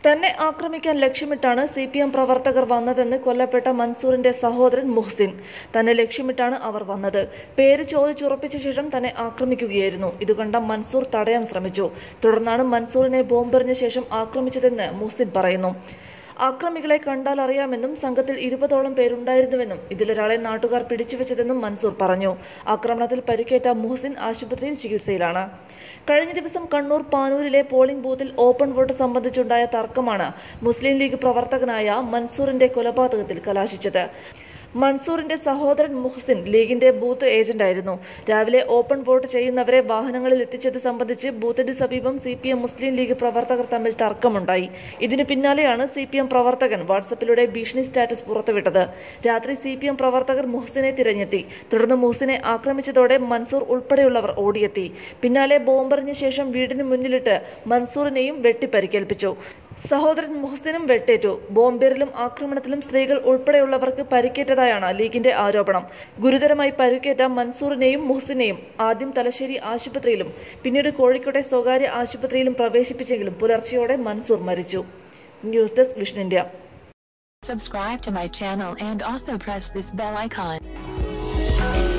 തന്നെ ആക്രമിക്കാൻ ലക്ഷ്യമിട്ടാണ് സിപിഎം പ്രവർത്തകർ വന്നതെന്ന് കൊല്ലപ്പെട്ട മൻസൂറിന്റെ സഹോദരൻ മുഹ്സിൻ. തന്നെ ലക്ഷ്യമിട്ടാണ് അവർ വന്നത്. പേര് ചോദിച്ചുറപ്പിച്ച ശേഷം തന്നെ ആക്രമിക്കുകയായിരുന്നു. ഇതുകണ്ട മൻസൂർ തടയാൻ ശ്രമിച്ചു. തുടർന്നാണ് മൻസൂറിനെ ബോംബെറിഞ്ഞ ശേഷം ആക്രമിച്ചതെന്ന് മുഹ്സിൻ പറയുന്നു. ആക്രമികളെ കണ്ടാൽ അറിയാമെന്നും സംഘത്തിൽ 20ഓളം പേരുണ്ടായിരുന്നുവെന്നും ഇതിലൊരാളെ നാട്ടുകാർ പിടിച്ചുവെച്ചതെന്നും മൻസൂർ പറഞ്ഞു. ആക്രമണത്തിൽ പരിക്കേറ്റ മുഹ്സിൻ ആശുപത്രിയിൽ ചികിത്സയിലാണ്. കഴിഞ്ഞ ദിവസം കണ്ണൂർ പാനൂരിലെ പോളിംഗ് ബൂത്തിൽ ഓപ്പൺ വോട്ട് സംബന്ധിച്ചുണ്ടായ തർക്കമാണ് മുസ്ലിം ലീഗ് പ്രവർത്തകനായ മൻസൂറിന്റെ കൊലപാതകത്തിൽ കലാശിച്ചത്. മൻസൂറിന്റെ സഹോദരൻ മുഹ്സിൻ ലീഗിന്റെ ബൂത്ത് ഏജന്റായിരുന്നു. രാവിലെ ഓപ്പൺ വോട്ട് ചെയ്യുന്നവരെ വാഹനങ്ങളിൽ എത്തിച്ചത് സംബന്ധിച്ച് ബൂത്തിന് സമീപം സിപിഎം മുസ്ലിം ലീഗ് പ്രവർത്തകർ തമ്മിൽ തർക്കമുണ്ടായി. ഇതിനു പിന്നാലെയാണ് സിപിഎം പ്രവർത്തകൻ വാട്സപ്പിലൂടെ ഭീഷണി സ്റ്റാറ്റസ് പുറത്തുവിട്ടത്. രാത്രി സിപിഎം പ്രവർത്തകർ മുഹ്സിനെ തിരഞ്ഞെത്തി. തുടർന്ന് മുഹ്സിനെ ആക്രമിച്ചതോടെ മൻസൂർ ഉൾപ്പെടെയുള്ളവർ ഓടിയെത്തി. പിന്നാലെ ബോംബെറിഞ്ഞ ശേഷം വീടിന് മുന്നിലിട്ട് മൻസൂറിനെയും വെട്ടിപ്പരിക്കേൽപ്പിച്ചു. സഹോദരൻ മുഹ്സിനും വെട്ടേറ്റു. ബോംബേറിലും ആക്രമണത്തിലും സ്ത്രീകൾ ഉൾപ്പെടെയുള്ളവർക്ക് പരിക്കേറ്റതായാണ് ലീഗിന്റെ ആരോപണം. ഗുരുതരമായി പരിക്കേറ്റ മൻസൂറിനെയും മുഹ്സിനെയും ആദ്യം തലശ്ശേരി ആശുപത്രിയിലും പിന്നീട് കോഴിക്കോട്ടെ സ്വകാര്യ ആശുപത്രിയിലും പ്രവേശിപ്പിച്ചെങ്കിലും പുലർച്ചെയോടെ മൻസൂർ മരിച്ചു. News desk vision India. Subscribe to my channel and also press this bell icon.